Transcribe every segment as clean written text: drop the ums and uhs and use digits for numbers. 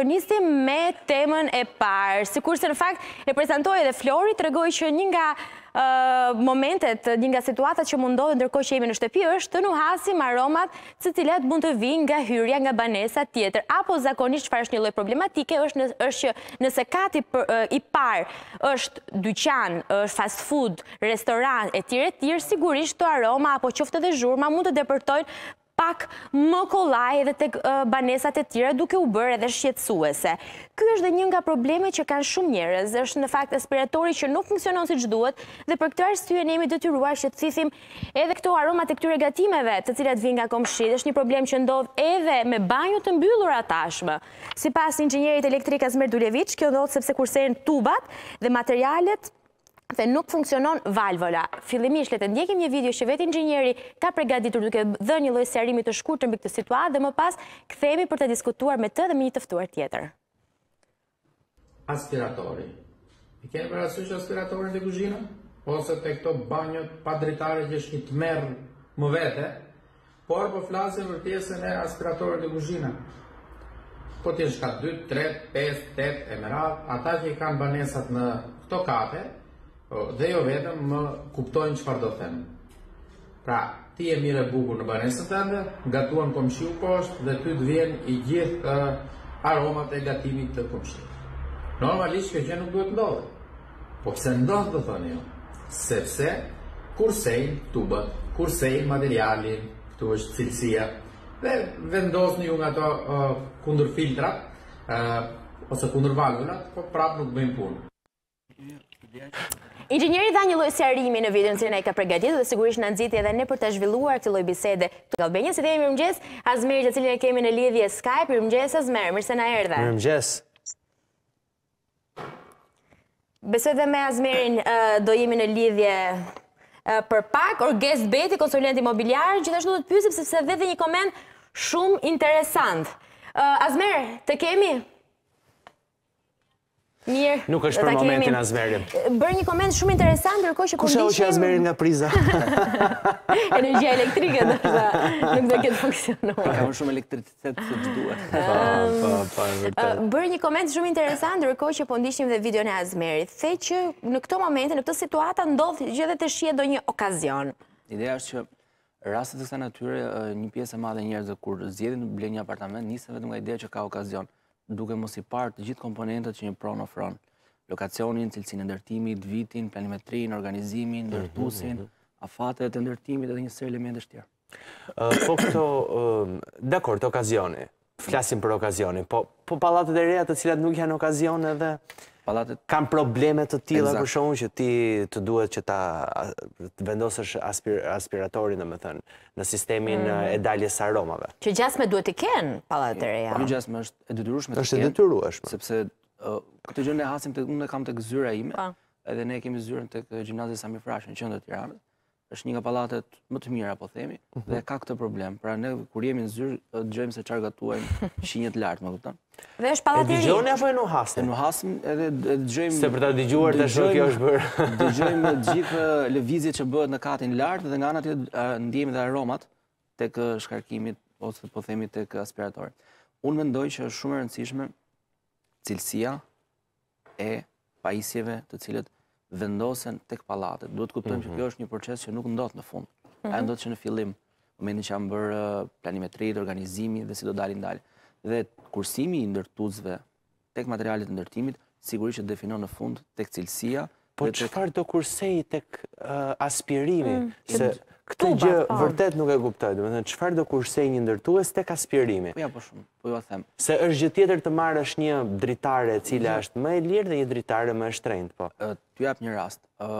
Përnisim me temën e parë, sikurse në fakt e prezantoi edhe Flori, tregoi që një nga momentet, një nga situatat që mundodhen ndërkohë që jemi në shtëpi është të nuhasim aromat të cilat mund të vinë nga hyrja nga banesa tjetër, apo zakonisht çfarë është një lloj problematike është që nëse kati i parë është dyqan, është fast food, restoran e tjerë, sigurisht të aroma apo qoftë edhe zhurma mund të depërtojnë pak më kollaj edhe tek banesat e tjera duke u bërë edhe shqetësuese. Ky është dhe një nga problemet që kanë shumë njerëz, është në fakt aspiratori që nuk funksionon siç duhet dhe për këtë arsye ne jemi detyruar që të thithim edhe këto aromat e këtyre gatimeve të cilat vijnë nga komshit. Është një problem që ndodh edhe me banjot të mbyllura tashmë. Sipas inxhinierit elektrik Azmer Duleviç, kjo ndodh sepse kursen tubat dhe materialet dhe nuk funksionon valvola. Fillimisht le të ndjekim një video që vetë inxhinieri ka përgatitur duke dhënë një lloj sqarimi të shkurtër mbi këtë situatë dhe më pas kthehemi për të diskutuar me të dhe me një të ftuar tjetër. Aspiratori. I keni parasysh aspiratorin të kuzhinës? Ose te këto banjot pa dritare që është një tmerr më vete, por po flasim për pjesën e aspiratorit të kuzhinës. Po ti është ka 2, 3, 5, 8 e merat, ata që i kanë banesat në këto kate, dhe jo vetëm më kuptojnë çfarë do them. Pra, ti je mirë e bukur në banesën tënde, gatuan komshiu poshtë dhe ty të vjen i gjithë aromat e gatimit të komshit. Normalisht kjo gjë nuk duhet ndodhë. Po pse ndodh do thoni ju? Sepse kursejnë tubat, kursejnë materialin, këtu është cilësia, dhe vendosni ju nga ato kundër filtrat ose kundër valvulat, po prapë nuk bëjmë punë. Inxhinieri dha një lloj sqarimi në videon që ai ka përgatitur dhe sigurisht na nxiti edhe ne për të zhvilluar këtë lloj bisede të Albanias. Si themi mirëmëngjes Azmerit, të cilin e kemi në lidhje Skype. Mirëmëngjes Azmer, mirë se na erdhe. Mirëmëngjes. Besoj dhe me Azmerin do jemi në lidhje për pak. Orges Beti, konsulent imobiliar, gjithashtu do të pyesim sepse dhe një koment shumë interesant. Azmer, të kemi? Mirë. Nuk është për momentin Azmerin. Bërë një koment shumë interesant, ndërkohë që Kusha që Azmerin nga priza? Energjia elektrike nuk do ketë funksionuar. Ka më shumë elektricitet se ç'duhet. Bërë një koment shumë interesant, ndërkohë që po ndiqnim dhe videon e Azmerit. The që në këto momente, në këtë situatë ndodh që edhe të shihet ndonjë okazion. Ideja është që rastet e kësaj natyre, një pjesë e madhe e njerëzve kur zgjedhin të blejnë një apartament, nisen vetëm nga ideja që ka okazion, duke mos i parë të gjithë komponentët që një pronë ofron. Lokacionin, cilësinë e ndërtimit, vitin, planimetrinë, organizimin, ndërtuesin, afatet e ndërtimit edhe një sërë elementesh tjerë. Po këto, dakord, okazioni. Flasim për okazioni, po pallatet e reja të cilat nuk janë okazion edhe kanë probleme të tilla për shkakun që ti të duhet që ta vendosësh aspiratorin, domethënë, në sistemin e daljes së aromave. Që gjasme duhet të kenë pallatet e reja. Një gjasme është e detyrueshme të kenë. Është e detyrueshme. Sepse këtë gjë ne hasim unë e kam tek zyra ime, edhe ne kemi zyrën tek gjimnazi Sami Frashi në qendër të Tiranës. Është një nga pallatet më të mira po themi dhe ka këtë problem. Pra ne kur jemi në zyrë dëgjojmë se çfarë gatuajnë shinje të lartë, më kupton? Dhe është pallati i ri. E dëgjoni apo e nuhasni? E nuhasim edhe dëgjojmë. Se për ta dëgjuar tash kjo është bërë. Dëgjojmë gjithë lëvizjet që bëhet në katin lart dhe nga ana tjetër ndjejmë dhe aromat tek shkarkimit ose po themi tek aspiratori. Unë mendoj që është shumë e rëndësishme cilësia e pajisjeve të cilët vendosen tek pallatet. Duhet të kuptojmë që kjo është një proces që nuk ndodh në fund. Ai ndodh që në fillim, në momentin që janë bërë planimetritë, organizimi dhe si do dalin. Dhe kursimi i ndërtuesve tek materialet e ndërtimit sigurisht që definon në fund tek cilësia. Po çfarë do kursej tek aspirimi? Se këtë gjë vërtet nuk e kuptoj. Domethënë çfarë do kursej një ndërtues tek aspirimi? Po ja po shumë, po ju them. Se është gjë tjetër të marrësh një dritare e cila është më e lirë dhe një dritare më e shtrenjtë, po. T'ju jap një rast.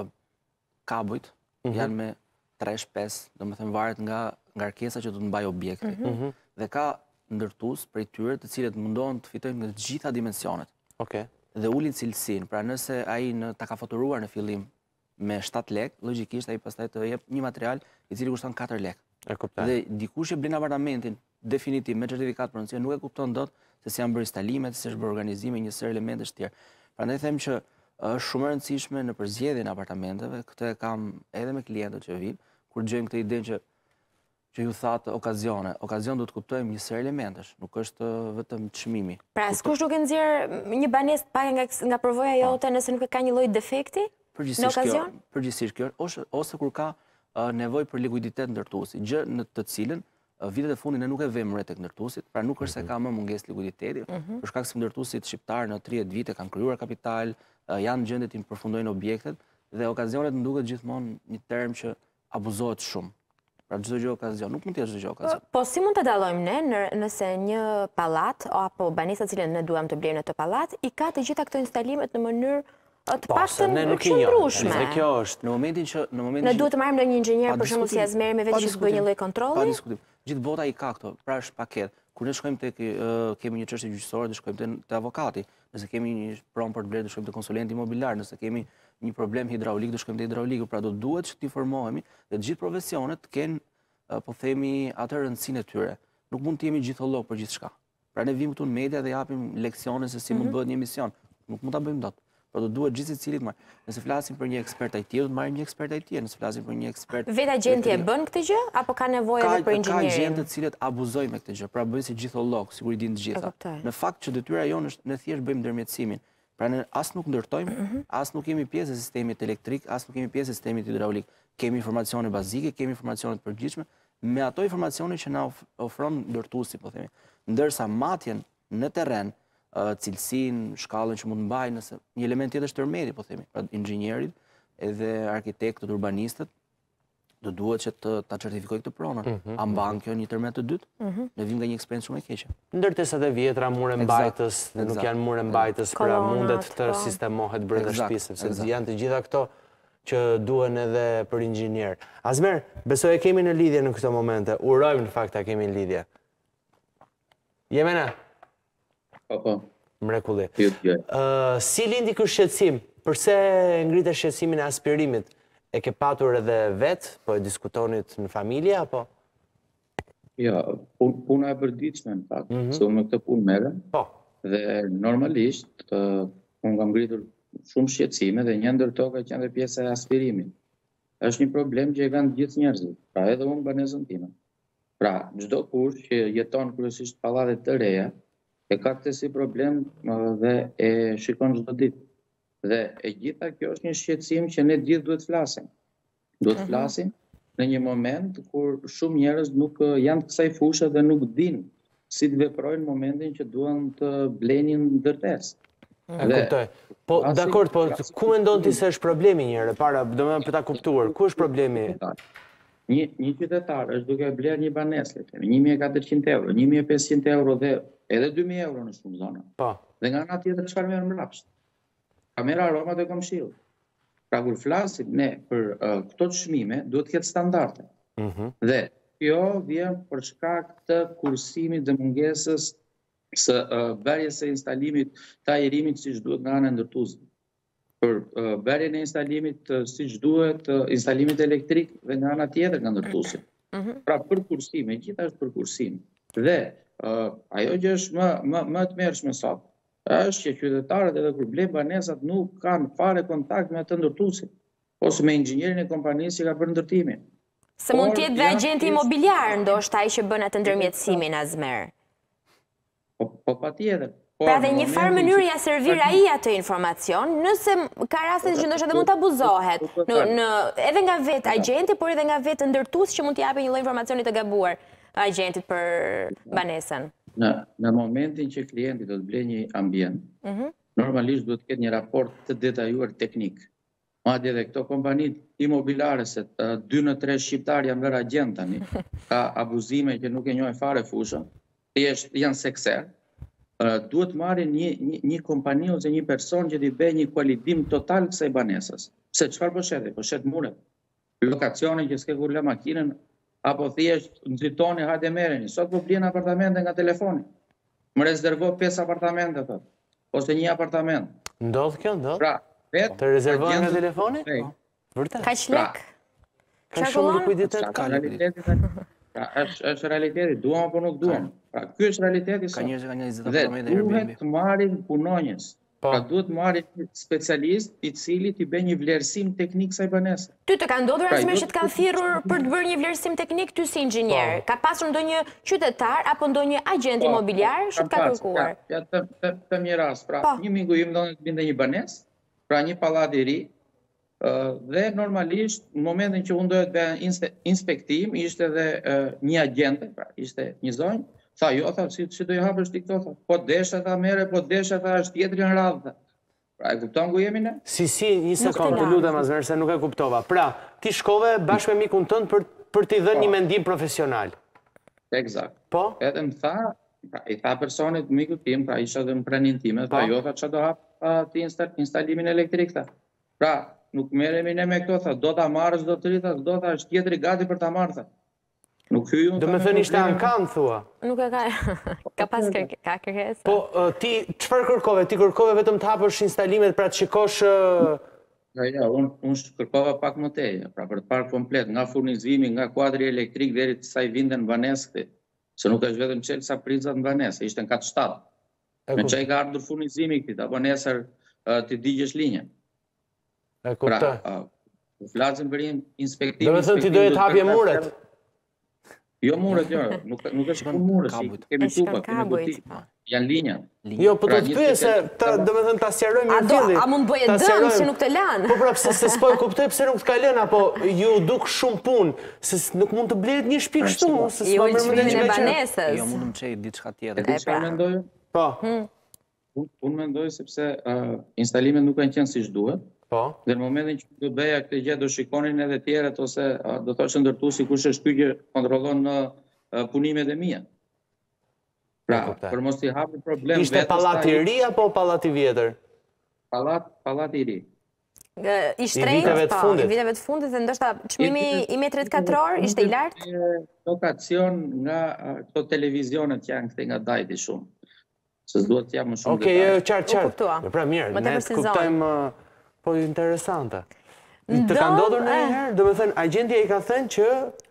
Kabujt janë me 3-5, domethënë varet nga ngarkesa që do të mbaj objekti. Dhe ka ndërtues prej tyre të cilët mundohen të fitojnë në të gjitha dimensionet. Okej. Dhe ulin cilësinë. Pra nëse ai ta ka faturuar në fillim me 7 lekë, logjikisht ai pastaj të jep një material i cili kushton 4 lekë. E kuptoj. Dhe dikush që blen apartamentin definitiv me certifikat pronësie nuk e kupton dot se si janë bërë instalimet, se si është bërë organizimi, një sër elementesh tjerë. Prandaj them që është shumë e rëndësishme në përzgjedhjen e apartamenteve, këtë e kam edhe me klientët që vinë, kur dëgjojmë këtë idenë që që ju thatë okazione. Okazion do të kuptojmë një sër elementesh, nuk është vetëm çmimi. Pra, s'kush nuk e nxjerr një banesë paga nga përvoja jote nëse nuk e ka një lloj defekti në okazion? Përgjithsisht kjo, ose kur ka nevojë për likuiditet ndërtuesi, gjë në të cilën vitet e fundit ne nuk e vëmë re tek ndërtuesit, pra nuk është se ka më mungesë likuiditeti, për shkak se ndërtuesit shqiptar në 30 vite kanë krijuar kapital, janë në gjendje të përfundojnë objektet dhe okazionet më duket gjithmonë një term që abuzohet shumë. Pra çdo gjë okazion, nuk mund të jetë çdo gjë okazion. Po si mund të dallojmë ne nëse një pallat apo banesa cilën ne duam të blejmë në të pallat i ka të gjitha këto instalimet në mënyrë të paktën qëndrueshme. Kjo është në momentin që ne duhet të marrim ndonjë inxhinier për shembull si Azmeri me vetë që të bëjë një lloj kontrolli. Pa diskutim. Gjithë bota i ka këto, pra është paketë. Kur ne shkojmë tek kemi një çështje gjyqësore, do shkojmë te avokati. Nëse kemi një pronë për të blerë, do shkojmë te konsulenti imobiliar. Nëse kemi një problem hidraulik, do shkojmë te hidrauliku. Pra do duhet që të informohemi dhe të gjithë profesionet të kenë, po themi, atë rëndësinë e tyre. Nuk mund të jemi gjithollog për gjithçka. Pra ne vim këtu në media dhe japim leksione se si mund bëhet një emision. Nuk mund ta bëjmë dot. Por do duhet gjithë secili të marrë. Nëse flasim për një ekspert IT, do të marrim një ekspert IT. Nëse flasim për një ekspert vetë agjenti e bën këtë gjë apo ka nevojë edhe për inxhinierin? Ka agjentë të cilët abuzojnë me këtë gjë, pra bëjnë si gjithollog, sigur i dinë të gjitha. Në fakt që detyra jonë është ne thjesht bëjmë ndërmjetësimin. Pra ne as nuk ndërtojmë, as nuk kemi pjesë e sistemit elektrik, as nuk kemi pjesë e sistemit hidraulik. Kemi informacione bazike, kemi informacione të përgjithshme, me ato informacione që na ofron ndërtuesi, po themi. Ndërsa matjen në terren, cilësinë, shkallën që mund të mbajnë, nëse një element tjetër është tërmeti, po themi, pra inxhinierit edhe arkitektët, urbanistët, do duhet që ta certifikojë këtë pronën. A mban kjo një tërmet të dytë? Ne vim nga një eksperiencë shumë e keqe. Ndërtesat e vjetra, mure mbajtës, nuk janë mure mbajtës, pra mundet të sistemohet brenda shtëpisë, sepse janë të gjitha këto që duhen edhe për inxhinier. Azmer, besoj e kemi në lidhje në këto momente. Urojmë në fakt ta kemi në lidhje. Jemena? Po. Mrekulli. Si lindi ky shqetësim? Përse ngritë shqetësimin e aspirimit? E ke patur edhe vetë, po e diskutonit në familje, apo? Ja, puna e përditshme, në fakt, se unë me këtë punë merrem. Po. Dhe normalisht, unë kam ngritur shumë shqetësime dhe një ndër to ka qenë dhe pjesa e aspirimit. Është një problem që e kanë gjithë njerëzit, pra edhe unë banesën time. Pra, çdo kush që jeton kryesisht pallate të reja, e ka këtë si problem dhe e shikon çdo ditë. Dhe e gjitha kjo është një shqetësim që ne gjithë duhet flasim. Duhet flasim në një moment kur shumë njerëz nuk janë të kësaj fushë dhe nuk dinë si të veprojnë në momentin që duan të blenin ndërtesë. E kuptoj. Po, dakord, po ku mendon ti se është problemi njëherë? Para, domethënë për ta kuptuar, ku është problemi? Një qytetar është duke bler një banesë, 1.400 euro, 1.500 euro dhe edhe 2.000 euro në shumë zona. Po. Dhe nga ana tjetër çfarë merr mbrapsht? Ka merr aromat e komshiut. Pra kur flasim ne për këto çmime, duhet të ketë standarde. Dhe kjo vjen për shkak të kursimit dhe mungesës së bërjes së instalimit të ajrimit siç duhet nga ana e ndërtuesit. Për bërjen e instalimit siç duhet, instalimit elektrik dhe nga ana tjetër nga ndërtuesi. Pra për kursim, e gjitha është për kursim. Dhe ajo që është më të mërshme sot, është që qytetarët edhe kur blejnë banesat nuk kanë fare kontakt me atë ndërtuesin, ose me inxhinierin e kompanisë që ka bërë ndërtimin. Se mund të jetë dhe agjenti imobiliar, ndoshta ai që bën atë ndërmjetësimin, Azmer. Po patjetër. Pra dhe një farë mënyrë ja servir ai atë informacion, nëse ka raste që ndoshta dhe mund të abuzohet, edhe nga vetë agjenti, por edhe nga vetë ndërtuesi që mund të japë një lloj informacioni të gabuar agentit për banesën. Në momentin që klienti do të blejë një ambient, normalisht duhet të ketë një raport të detajuar teknik. Madje edhe këto kompanitë imobiliare, se 2 në 3 shqiptar janë bërë agent tani, ka abuzime që nuk e njohin fare fushën, janë sekser. Duhet marrin një kompani ose një person që t'i bëjë një kualitim total kësaj banesës. Se çfarë po shet? Po shet muret. Lokacionin që s'ke kur lë makinën, apo thjesht nxitoni hajde merreni. Sot po blen apartamente nga telefoni. Më rezervo 5 apartamente thot, ose një apartament. Ndodh kjo, ndodh? Pra, vetë të rezervohen nga telefoni? Vërtet. Kaq lek. Ka shumë likuiditet, ka likuiditet. Pra, është realiteti, duam apo nuk duam. Pra, ky është realiteti sot. Ka njerëz që kanë 20 Dhe apartamente Airbnb. duhet të marrin punonjës. Pra duhet marrë një specialist i cili t'i bëj një vlerësim teknik kësaj banese. Ty të ka ndodhur asnjëherë që të kanë thirrur për të bërë një vlerësim teknik ty si inxhinier? Ka pasur ndonjë qytetar apo ndonjë agent imobiliar që të ka kërkuar? Ja, të një rast, pra një miku im ndonë të binde një banesë, pra një pallat i ri, dhe normalisht në momentin që unë doja të bëja inspektim, ishte edhe një agente, pra ishte një zonjë. Tha, jo, tha, si do i hapësh ti këto, tha, po desha, tha, mere, po desha, tha, është tjetëri në radhë, tha. Pra, e kupton ku jemi ne? Si, një sekundë, të lutem asnjëherë se nuk e kuptova. Pra, ti shkove bashkë me mikun tënd për t'i dhënë një mendim profesional. Eksakt. Po? Edhe më tha, pra, i tha personit mikut tim, pra, isha dhe më pranin time, tha, jo, tha, që do hapë ti instalimin elektrik, tha. Pra, nuk merremi ne me këto, tha, do t'a marrës, do të rita, do tha, është tjetëri gati për t'a marrë, tha. Do me thënë ishte ankan, thua? Nuk e ka pas kërkesa. Po, ti çfarë kërkove? Ti kërkove vetëm të hapësh instalimet pra të shikosh... Ja, unë kërkova pak më tej, pra për të parë komplet, nga furnizimi, nga kuadri elektrik deri të saj vinde në banesë këti. Se nuk është vetëm qelë sa prizat në banesë, ishte në 4-7. Me që i ka ardhur furnizimi këti, ta banesër të digjesh linje. E kuptoj. Pra, flasim për inspektim... Do me thënë ti doje të hapje muret? Jo muret, jo, nuk është punë murës, kemi tuba, kemi buti, janë linja. Jo, po të të pyes se, do me thënë të asjarojmë një filli. A mund bëje dëmë që nuk të lanë? Po pra, se s'po e kuptoj pëse nuk t'ka lënë, apo ju duk shumë punë, se nuk mund të blehet një shpik shtu, se s'ma mërmëndin që me banesës. Jo, mund të më qej diçka tjetër. E diçka mendoj? Po. Unë mendoj sepse instalimet nuk kanë qenë si shduhet. Dhe në momentin që do bëja këtë gjë do shikonin edhe tjerët ose do thoshë ndërtu si kush është ky që kontrollon punimet e mia. Pra, për mos t'i hapë problem vetes. Ishte pallati i ri apo pallati i vjetër? Pallati i ri. I shtrenjtë, po, i viteve të fundit dhe ndoshta çmimi i metrit katror ishte i lartë? Lokacion nga këto televizionet që janë këthe nga dajti shumë. Se s'duhet t'jam më shumë detaj. Qartë. Pra mirë, ne të kuptojmë... Po, interesante. Të ka ndodhur në njëherë, do me thënë, agentja i ka thënë që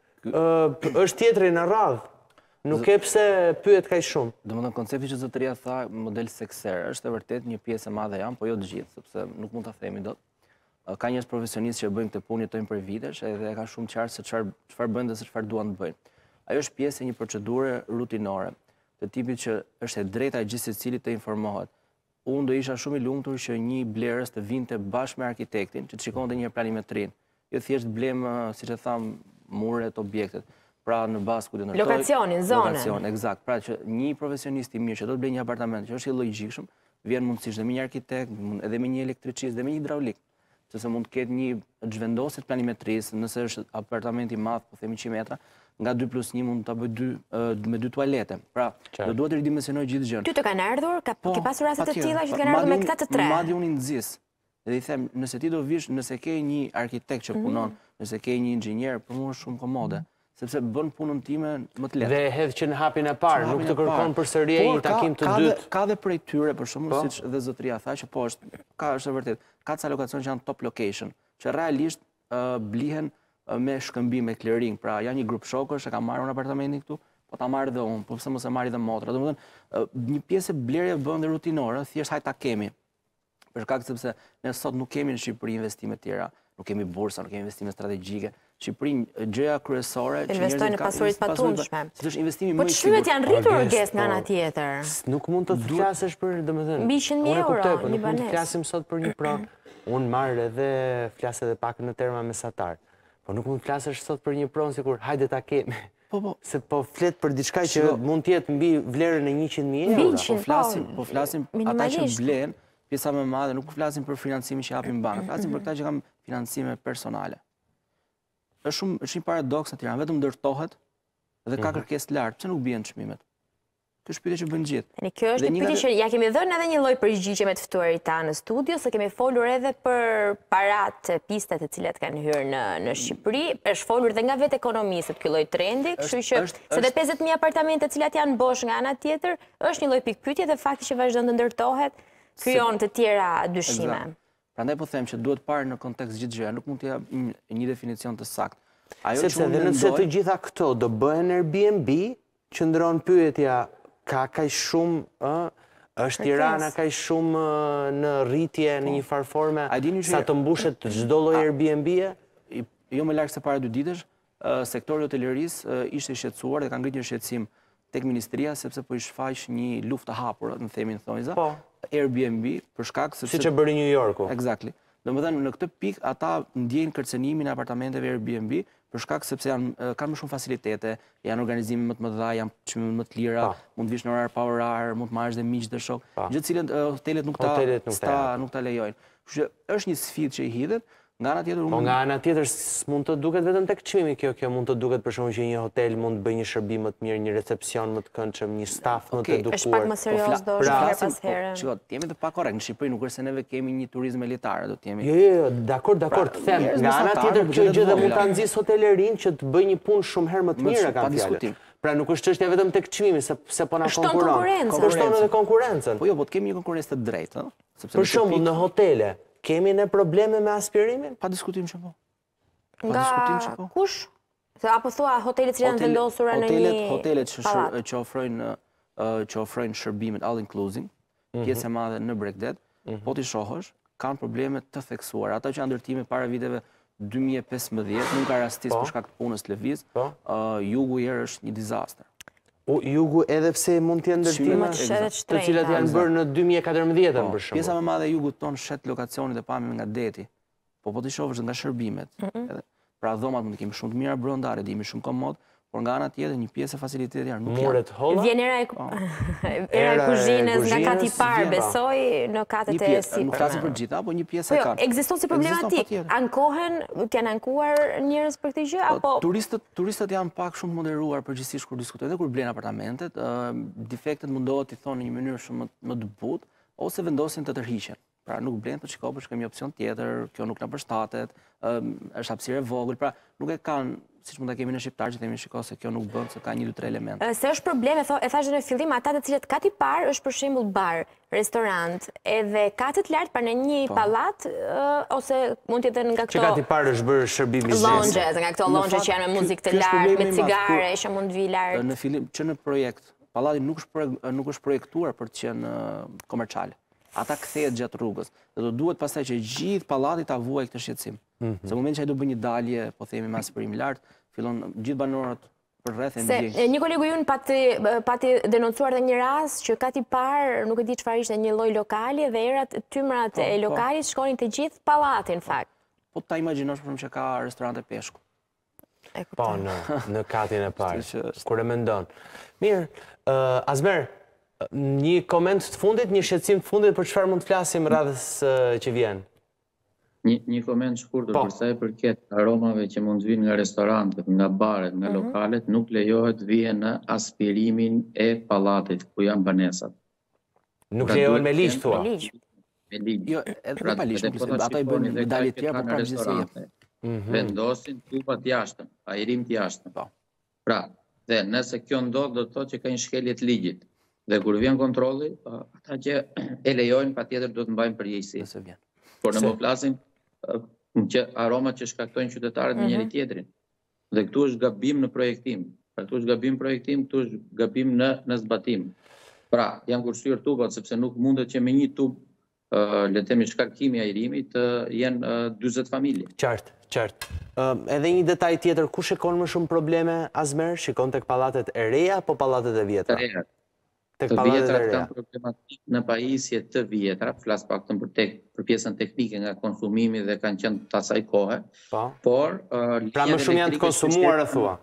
është tjetëri në radhë. Nuk e pse pyet kaj shumë. Do me thënë, koncepti që zotëria tha model sekser, është e vërtet një pjesë e madhe jam, po jo të gjithë, sepse nuk mund të themi dot. Ka njës profesionistë që bëjnë këtë punë, jetojnë për vitesh, edhe ka shumë qartë se çfarë bëjnë dhe se çfarë duan të bëjnë. Ajo është pjesë e një procedure rutinore, të tipit që është e drejta e gjithë secilit të informohet. Unë do isha shumë i lumtur që një blerës të vinte bashkë me arkitektin, që të shikonte një planimetrin. Jo thjesht blemë, siç e tham, muret, objektet. Pra në bazë ku do ndërtoj. Lokacionin, zonën. Lokacion, eksakt. Pra që një profesionist i mirë që do të blejë një apartament që është i logjikshëm, vjen mundësisht dhe me një arkitekt, edhe me një elektricist, dhe me një hidraulik. Sepse mund të ketë një zhvendosje planimetrisë, nëse është apartament i madh, po themi 100 metra, nga 2+1 mund të bëj me 2 tualete. Pra, do duhet të ridimensionoj gjithë gjën. Ty të kanë ardhur? Ke pasur raste të tilla që të kanë ardhur me këta të tre? Madje unë i nxis. Dhe i them, nëse ti do vish, nëse ke një arkitekt që punon, nëse ke një inxhinier, për mua është shumë komode, sepse bën punën time më të lehtë. Dhe hedh që në hapin e parë, nuk të kërkon përsëri një takim të dytë. Ka dhe prej tyre, për shembull, siç dhe zotëria tha që po është e vërtet. Ka ca lokacion që janë top location, që realisht blihen me shkëmbim, me clearing, pra janë një grup shokësh që ka marrë unë apartamentin këtu, po ta marrë dhe unë, po pse mos e marrë dhe motra. Domethënë, një pjesë e blerje bën dhe rutinore, thjesht hajt ta kemi. Për shkak sepse ne sot nuk kemi në Shqipëri investime të tjera, nuk kemi bursa, nuk kemi investime strategjike. Shqipëri gjëja kryesore që investojnë në pasuritë patundshme. Është investimi më i sigurt. Po çyhet janë rritur orges nga ana tjetër. Nuk mund të flasësh për, domethënë, mbi 100.000 euro një banesë. Nuk flasim sot për një pron. Unë marr edhe flas edhe pak në terma mesatar. Po nuk mund të flasësh sot për një pronë sikur hajde ta kemi. Se po flet për diçka që mund të jetë mbi vlerën e 100.000 euro. Po flasim ata që blen, pjesa më e madhe, nuk flasim për financimin që japin banka, flasim për ata që kanë financime personale. Është një paradoks në Tiranë, vetëm ndërtohet dhe ka kërkesë të lartë, pse nuk bien çmimet? Kjo është pyetje që bën gjithë. Kjo është një pyetje që ja kemi dhënë edhe një lloj përgjigje me të ftuarit tanë në studio, se kemi folur edhe për paratë, pistat e cilat kanë hyrë në Shqipëri, është folur edhe nga vetë ekonomistët ky lloj trendi, kështu që se dhe 50.000 apartamente të cilat janë bosh nga ana tjetër, është një lloj pikpyetje dhe fakti që vazhdon të ndërtohet krijon të tjera dyshime. Prandaj po them që duhet parë në kontekst gjithë gjëja, nuk mund të jap një definicion të saktë. Sepse dhe nëse të gjitha këto do bëhen Airbnb, qëndron pyetja ka kaq shumë Është Tirana kaq shumë në rritje në një farforme sa të mbushet çdo lloj Airbnb-e? Jo më larg se para 2 ditësh, sektori hotelerisë ishte i shqetësuar dhe ka ngritur shqetësim tek ministria sepse po i shfaq një luftë të hapur, në themin thonjza. Airbnb për shkak se siç e bëri New Yorku. Exactly. Domethënë në këtë pikë ata ndjejnë kërcënimin e apartamenteve Airbnb për shkak sepse kanë më shumë facilitete, janë organizime më të mëdha, janë çmime më të lira, mund të vish në orar pa orar, mund të marrësh dhe miq dhe shok, gjë të cilët hotelet nuk ta lejojnë. Kështu që është një sfidë që i hidhet. Nga ana tjetër, po nga ana tjetër mund të duket vetëm tek çmimi kjo mund të duket për shkakun që një hotel mund të bëjë një shërbim më të mirë, një recepcion më të këndshëm, një staf më të edukuar. Është pak më serioz do të herë pas here. Shiko, të jemi të pa korrekt në Shqipëri, nuk është se neve kemi një turizëm elitar, do të jemi. Jo, dakord, të them. Nga ana tjetër kjo gjë dhe mund ta nxjisë hotelerin që të bëjë një punë shumë herë më të mirë kanë fjalën. Pra nuk është çështja vetëm tek çmimi, sepse po na konkuron. Kushton edhe konkurrencën. Po jo, po të kemi një konkurrencë të drejtë, ëh. Për shembull në hotele kemi ne probleme me aspirimin? Pa diskutim që po. Nga kush? Apo thua hotelet që janë vendosura në një hotelet që ofrojnë shërbimet all inclusive, pjesë e madhe në Bregdet, po t'i shohësh, kanë probleme të theksuar. Ata që janë ndërtime para viteve 2015, nuk ka rastis për shkak të punës të lëviz, jugu herë është një disaster. Jugu edhe pse mund të jenë ndërtime të cilat janë bërë në 2014 për shembull. Pjesa më madhe e jugut ton shet lokacionit dhe pamjen nga deti. Po t'i shohësh nga shërbimet. Pra dhomat mund të kemi shumë të mira brenda, redimi shumë komod, por nga ana tjetër një pjesë e facilitetit janë nuk janë. Vjen era e kuzhinës nga kati i parë, besoj në katet e sipërme. Nuk flasim për gjitha, po një pjesë e kanë. Ekziston si problematik. Ankohen, t'janë ankuar njerëz për këtë gjë apo turistët janë pak shumë të moderuar përgjithsisht kur diskutojnë dhe kur blenë apartamentet, defektet mundohet i thonë në një mënyrë shumë më të butë ose vendosin të tërhiqen. Pra nuk blenë të shiko për shkemi opcion tjetër, kjo nuk na përshtatet, është hapësirë e vogël, pra nuk e kanë siç mund ta kemi në shqiptar që themi shiko se kjo nuk bën se ka 1-2-3 elemente. Se është problem, e thashë në fillim, ata të cilët kati i parë është për shembull bar, restorant, edhe katet lart pra në një pallat ose mund të jetë nga këto. Që kati i parë është bërë shërbim biznesi. Lounge, nga këto lounge që janë me muzikë të lartë, me cigare, që mund të vi lart. Në fillim që në projekt, pallati nuk është projektuar për të qenë komercial. Ata kthehet gjatë rrugës. Dhe do duhet pastaj që gjithë pallati ta vuajë këtë shqetësim. Se në moment që ai do bëj një dalje, po themi me aspirim lart, fillon gjithë banorët për rreth e ndjejnë. Se një kolegu jun pati denoncuar edhe një rast që kati parë, nuk e di çfarë ishte, një lloj lokali dhe erat tymrat e lokalit shkonin te gjithë pallati në fakt. Po ta imagjinosh për që ka restorante peshku. Po në katin e parë, kur e mendon. Mirë, Azmer, një koment të fundit, një shqetësim të fundit për çfarë mund të flasim radhës që vjen? Një koment shkurtër për sa i përket aromave që mund të vinë nga restorantet, nga baret, nga lokalet, nuk lejohet vije në aspirimin e pallatit ku janë banesat. Nuk lejohet me ligj thua? Me ligj. Jo, edhe pa ligj, ata i bëjnë në dalje tjera për praktësi. Vendosin tupat jashtëm, ajrim të jashtëm. Pra, dhe nëse kjo ndodh do të thotë që ka një shkelje të ligjit. Dhe kur vjen kontrolli, ata që e lejojnë patjetër do të mbajnë përgjegjësi. Por ne më flasim që aromat që shkaktojnë qytetarët me njëri tjetrin. Dhe këtu është gabim në projektim. Pra këtu është gabim projektim, këtu është gabim në zbatim. Pra, janë kursyer tupat sepse nuk mundet që me një tub le të themi shkarkimi i ajrimit të jenë 40 familje. Qartë. Edhe një detaj tjetër, ku shikon më shumë probleme Azmer? Shikon tek pallatet e reja apo pallatet e vjetra? Të vjetrat kanë problematik në pajisje të vjetra, flas paktën për pjesën teknike nga konsumimi dhe kanë qenë të asaj kohe, por pra më shumë janë të konsumuar thua.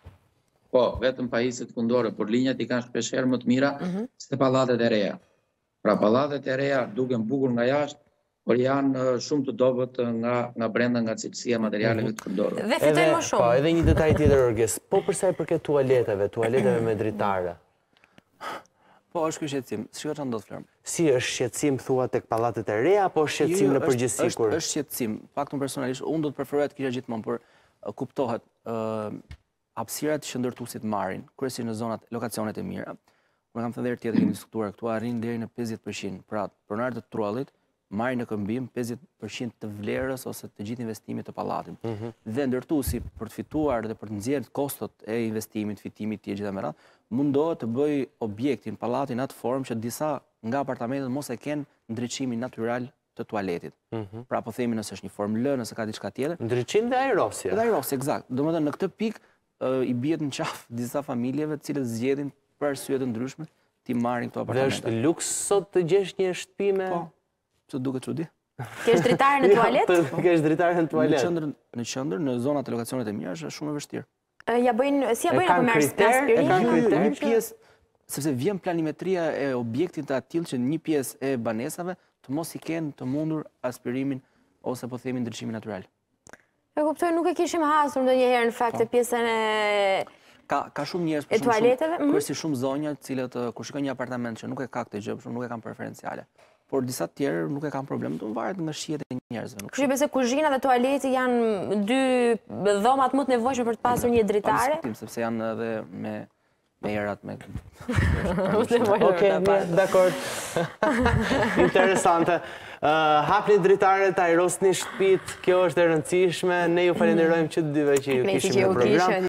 Po, vetëm pajisjet fundore, por linjat i kanë shpeshherë më të mira se pallatet e reja. Pra pallatet e reja duken bukur nga jashtë, por janë shumë të dobët nga brenda, nga cilësia e materialeve të përdorura. Dhe fitojnë më shumë. Po, edhe një detaj tjetër Orges, po për sa i përket tualeteve me dritare. Po, është ky shqetësim. Shiko çfarë ndodh Florm. Si është shqetësim thua tek pallatet e reja apo është shqetësim në përgjithësi kur? Është shqetësim. Paktën personalisht unë do të preferoja të kisha gjithmonë, por kuptohet hapësirat që ndërtuesit marrin, kryesisht në zonat, lokacionet e mira. Unë kam thënë edhe tjetër kemi diskutuar këtu, arrin deri në 50%. Pra, pronarët e trullit marrin në këmbim 50% të vlerës ose të gjithë investimit të pallatit. Dhe ndërtuesi për të fituar dhe për të nxjerrë kostot e investimit, fitimit të gjitha me radhë, mundohet të bëj objektin, pallatin atë formë që disa nga apartamentet mos e kenë ndriçimin natyral të tualetit. Pra po themi nëse është një formë L, nëse ka diçka tjetër. Ndriçim dhe aerosje. Dhe aerosje, eksakt. Domethënë në këtë pikë i bie në qafë disa familjeve të cilët zgjedhin për arsye të ndryshme ti marrin këto apartamente. Dhe është luks sot të gjesh një shtëpi me... Po, që duket çudi. Kesh dritare në tualet? Kesh dritare në tualet. Në qendër, në zonat e lokacionet e mira është shumë e vështirë. Si ja bëjnë apo me aspirinë? Një pjesë, sepse vjen planimetria e objektit të atill që një pjesë e banesave të mos i kenë të mundur aspirimin ose po themi ndriçimin natyral. E kuptoj, nuk e kishim hasur ndonjëherë në fakt të pjesën e Ka shumë njerëz për tualeteve, si shumë zonja të cilët kur shikojnë një apartament që nuk e ka këtë gjë, për shembull nuk e kanë preferenciale. Por disa të tjerë nuk e kanë problem, do varet nga shihet e njerëzve. Kështu që besoj kuzhina dhe tualeti janë dy dhomat më të nevojshme për të pasur një dritare. Sepse janë edhe me erat me. Okej, dakor. Interesante. Hapni dritaret, aerosni shtëpit, kjo është e rëndësishme. Ne ju falenderojmë që të dyve që ju kishim në program.